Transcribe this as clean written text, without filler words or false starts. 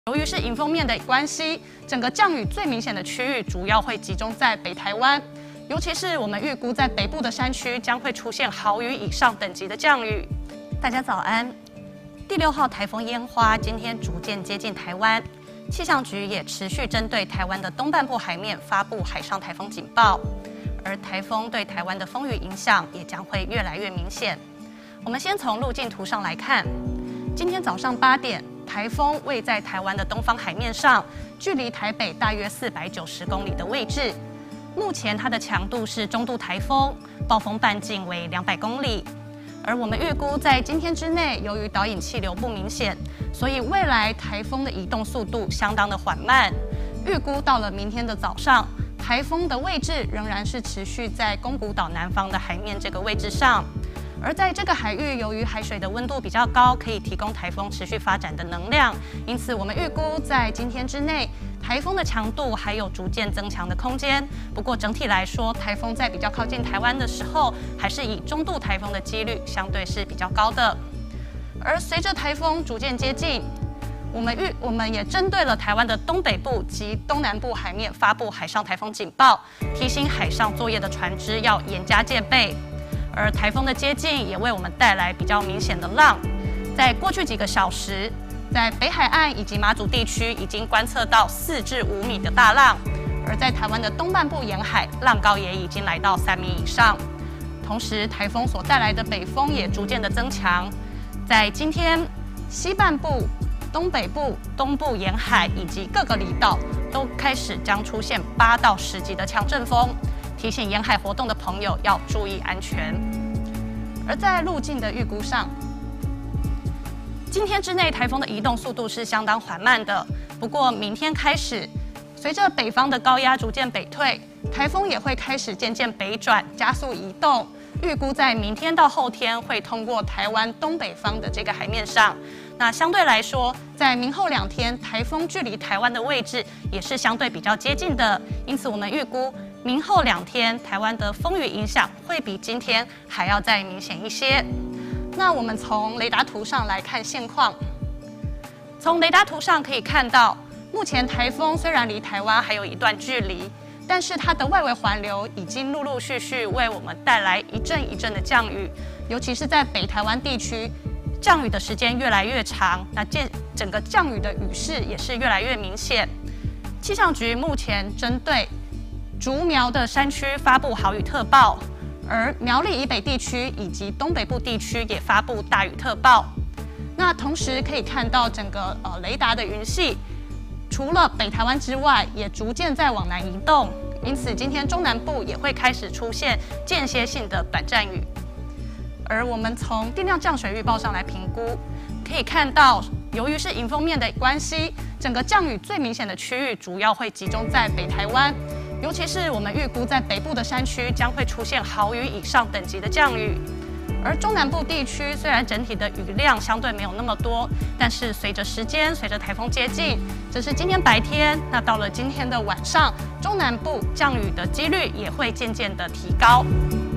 由于是迎风面的关系，整个降雨最明显的区域主要会集中在北台湾，尤其是我们预估在北部的山区将会出现豪雨以上等级的降雨。大家早安！第6号台风烟花今天逐渐接近台湾，气象局也持续针对台湾的东半部海面发布海上台风警报，而台风对台湾的风雨影响也将会越来越明显。我们先从路径图上来看，今天早上8点。 台风位在台湾的东方海面上，距离台北大约490公里的位置。目前它的强度是中度台风，暴风半径为200公里。而我们预估在今天之内，由于导引气流不明显，所以未来台风的移动速度相当的缓慢。预估到了明天的早上，台风的位置仍然是持续在宫古岛南方的海面这个位置上。 而在这个海域，由于海水的温度比较高，可以提供台风持续发展的能量，因此我们预估在今天之内，台风的强度还有逐渐增强的空间。不过整体来说，台风在比较靠近台湾的时候，还是以中度台风的几率相对是比较高的。而随着台风逐渐接近，我们也针对了台湾的东北部及东南部海面发布海上台风警报，提醒海上作业的船只要严加戒备。 而台风的接近也为我们带来比较明显的浪，在过去几个小时，在北海岸以及马祖地区已经观测到4至5米的大浪，而在台湾的东半部沿海，浪高也已经来到3米以上。同时，台风所带来的北风也逐渐的增强，在今天西半部、东北部、东部沿海以及各个离岛都开始将出现8到10级的强阵风。 提醒沿海活动的朋友要注意安全。而在路径的预估上，今天之内台风的移动速度是相当缓慢的。不过明天开始，随着北方的高压逐渐北退，台风也会开始渐渐北转，加速移动。预估在明天到后天会通过台湾东北方的这个海面上。那相对来说，在明后2天，台风距离台湾的位置也是相对比较接近的。因此，我们预估。 明后2天，台湾的风雨影响会比今天还要再明显一些。那我们从雷达图上来看现况。从雷达图上可以看到，目前台风虽然离台湾还有一段距离，但是它的外围环流已经陆陆续续为我们带来一阵一阵的降雨，尤其是在北台湾地区，降雨的时间越来越长，那整个降雨的雨势也是越来越明显。气象局目前针对 竹苗的山区发布豪雨特报，而苗栗以北地区以及东北部地区也发布大雨特报。那同时可以看到整个雷达的云系，除了北台湾之外，也逐渐在往南移动。因此，今天中南部也会开始出现间歇性的短暂雨。而我们从定量降水预报上来评估，可以看到，由于是迎风面的关系，整个降雨最明显的区域主要会集中在北台湾。 尤其是我们预估在北部的山区将会出现豪雨以上等级的降雨，而中南部地区虽然整体的雨量相对没有那么多，但是随着时间，随着台风接近，这是今天白天，那到了今天的晚上，中南部降雨的几率也会渐渐的提高。